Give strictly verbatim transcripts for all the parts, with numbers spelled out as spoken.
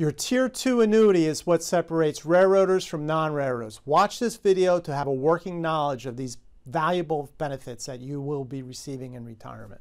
Your Tier two annuity is what separates railroaders from non-railroaders. Watch this video to have a working knowledge of these valuable benefits that you will be receiving in retirement.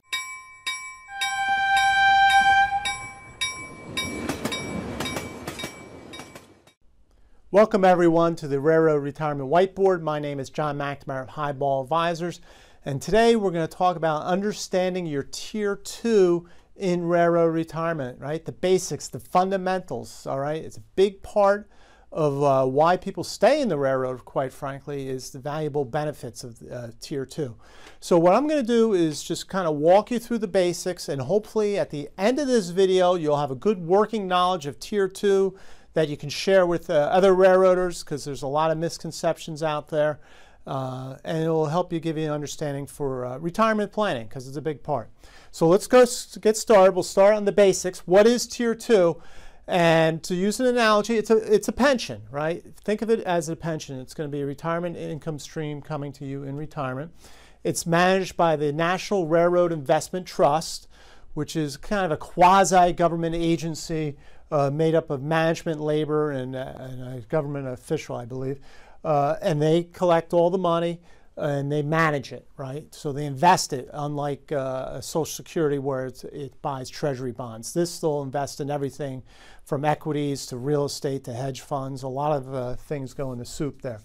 Welcome everyone to the Railroad Retirement Whiteboard. My name is John McNamara of Highball Advisors, and today we're going to talk about understanding your Tier two in railroad retirement, right? The basics, the fundamentals, all right? It's a big part of uh, why people stay in the railroad, quite frankly, is the valuable benefits of uh, Tier two. So what I'm going to do is just kind of walk you through the basics, and hopefully at the end of this video, you'll have a good working knowledge of Tier two that you can share with uh, other railroaders, because there's a lot of misconceptions out there, uh, and it will help you give you an understanding for uh, retirement planning, because it's a big part. So let's go get started. We'll start on the basics. What is Tier two? And to use an analogy, it's a, it's a pension, right? Think of it as a pension. It's going to be a retirement income stream coming to you in retirement. It's managed by the National Railroad Investment Trust, which is kind of a quasi-government agency uh, made up of management, labor, and, uh, and a government official, I believe. Uh, and they collect all the money and they manage it, right? So they invest it, unlike uh, Social Security where it's, it buys treasury bonds. This will invest in everything from equities to real estate to hedge funds. A lot of uh, things go in the soup there.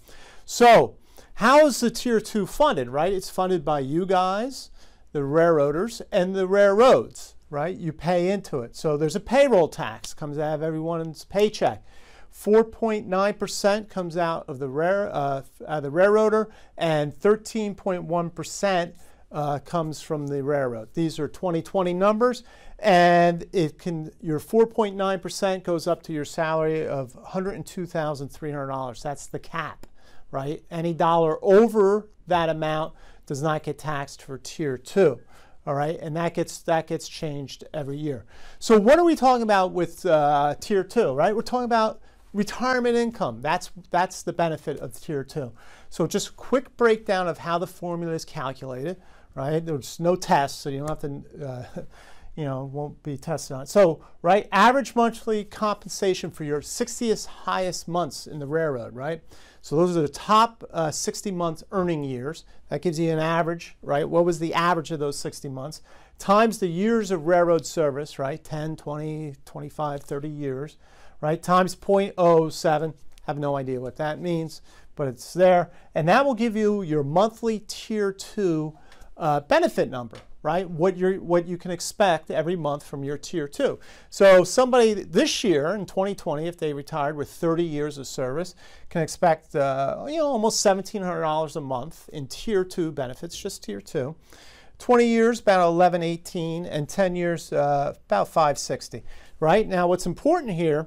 So how is the Tier two funded, right? It's funded by you guys, the railroaders, and the railroads, right? You pay into it. So there's a payroll tax, comes out of everyone's paycheck. four point nine percent comes out of the, rail, uh, uh, the railroader, and thirteen point one percent uh, comes from the railroad. These are twenty twenty numbers, and it can, your four point nine percent goes up to your salary of one hundred two thousand three hundred dollars. That's the cap, right? Any dollar over that amount does not get taxed for Tier two. All right, and that gets that gets changed every year. So what are we talking about with uh, Tier two, right? We're talking about retirement income. That's that's the benefit of Tier two. So just a quick breakdown of how the formula is calculated, right? There's no test, so you don't have to, uh, you know, won't be tested on it. So, right, average monthly compensation for your sixtieth highest months in the railroad, right? So those are the top uh, sixty month earning years. That gives you an average, right? What was the average of those sixty months? Times the years of railroad service, right? ten, twenty, twenty-five, thirty years, right? Times zero point zero seven. Have no idea what that means, but it's there. And that will give you your monthly Tier two uh, benefit number, right? What you're, what you can expect every month from your Tier two. So somebody this year in twenty twenty, if they retired with thirty years of service, can expect uh, you know, almost seventeen hundred dollars a month in Tier two benefits, just Tier two. twenty years, about eleven eighteen, and ten years, uh, about five sixty, right? Now what's important here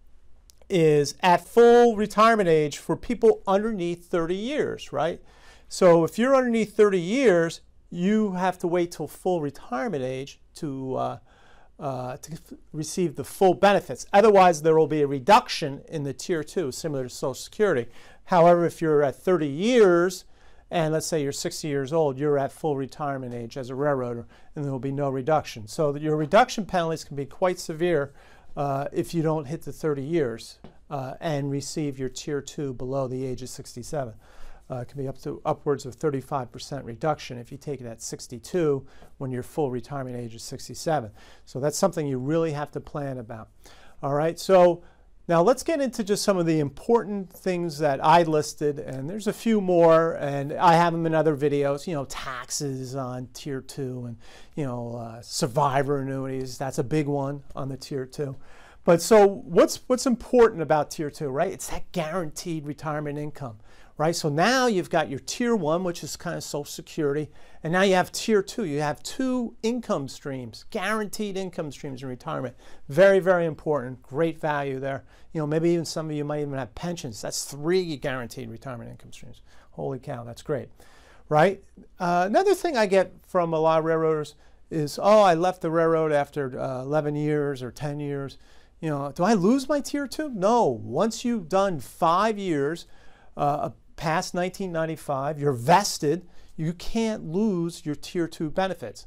is at full retirement age for people underneath thirty years, right? So if you're underneath thirty years, you have to wait till full retirement age to, uh, uh, to receive the full benefits. Otherwise, there will be a reduction in the Tier two, similar to Social Security. However, if you're at thirty years, and let's say you're sixty years old, you're at full retirement age as a railroader, and there will be no reduction. So your reduction penalties can be quite severe uh, if you don't hit the thirty years uh, and receive your Tier two below the age of sixty-seven. Uh, it can be up to upwards of thirty-five percent reduction if you take it at sixty-two when your full retirement age is sixty-seven. So that's something you really have to plan about. All right, so now let's get into just some of the important things that I listed, and there's a few more, and I have them in other videos, you know, taxes on Tier two, and, you know, uh, survivor annuities. That's a big one on the Tier two. But so what's, what's important about Tier two, right? It's that guaranteed retirement income, right? So now you've got your Tier one, which is kind of Social Security, and now you have Tier two. You have two income streams, guaranteed income streams in retirement. Very, very important. Great value there. You know, maybe even some of you might even have pensions. That's three guaranteed retirement income streams. Holy cow, that's great, right? Uh, another thing I get from a lot of railroaders is, oh, I left the railroad after uh, eleven years or ten years. You know, do I lose my Tier two? No. Once you've done five years uh, past nineteen ninety-five, you're vested, you can't lose your Tier two benefits.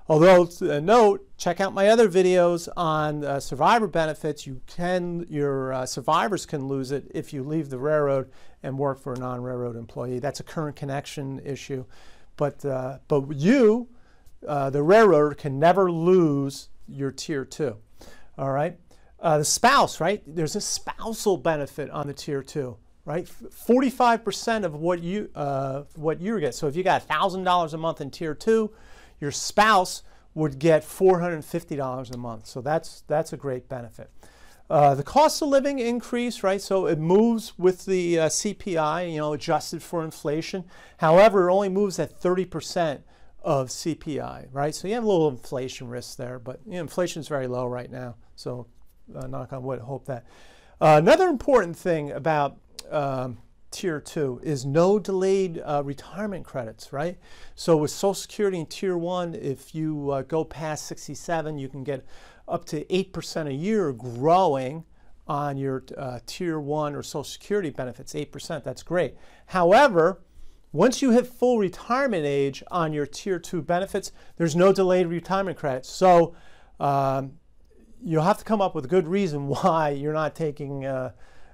Although, uh, note, check out my other videos on uh, survivor benefits. You can, your uh, survivors can lose it if you leave the railroad and work for a non-railroad employee. That's a current connection issue. But, uh, but you, uh, the railroader, can never lose your tier two. All right. Uh, the spouse, right? There's a spousal benefit on the tier two, right? forty-five percent of what you uh, what you get. So if you got one thousand dollars a month in tier two, your spouse would get four hundred fifty dollars a month. So that's that's a great benefit. Uh, the cost of living increase, right? So it moves with the uh, C P I, you know, adjusted for inflation. However, it only moves at thirty percent of C P I, right? So you have a little inflation risk there, but you know, inflation is very low right now. So uh, knock on wood, hope that. Uh, another important thing about um, tier two is no delayed uh, retirement credits, right? So with Social Security in tier one, if you uh, go past sixty-seven, you can get up to eight percent a year growing on your uh, tier one or Social Security benefits, eight percent, that's great. However, once you hit full retirement age on your tier two benefits, there's no delayed retirement credits. So um, you'll have to come up with a good reason why you're not taking uh,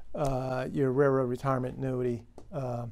uh, your railroad retirement annuity uh,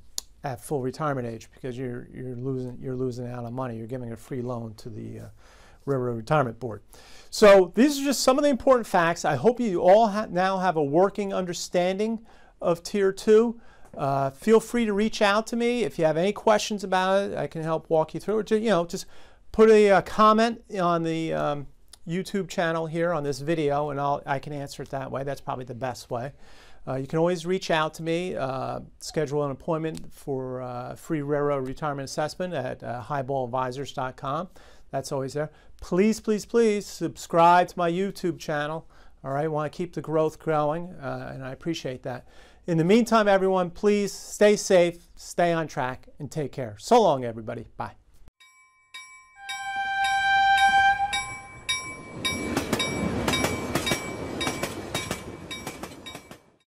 at full retirement age, because you're you're losing you're losing out on money. You're giving a free loan to the uh, Railroad Retirement Board. So these are just some of the important facts. I hope you all ha now have a working understanding of tier two. Uh, feel free to reach out to me if you have any questions about it. I can help walk you through it. You know, just put a, a comment on the um, YouTube channel here on this video, and I'll, I can answer it that way. That's probably the best way. Uh, you can always reach out to me, uh, schedule an appointment for uh, free railroad retirement assessment at uh, highball advisors dot com. That's always there. Please, please, please subscribe to my YouTube channel. All right, I want to keep the growth growing, uh, and I appreciate that. In the meantime, everyone, please stay safe, stay on track, and take care. So long, everybody. Bye.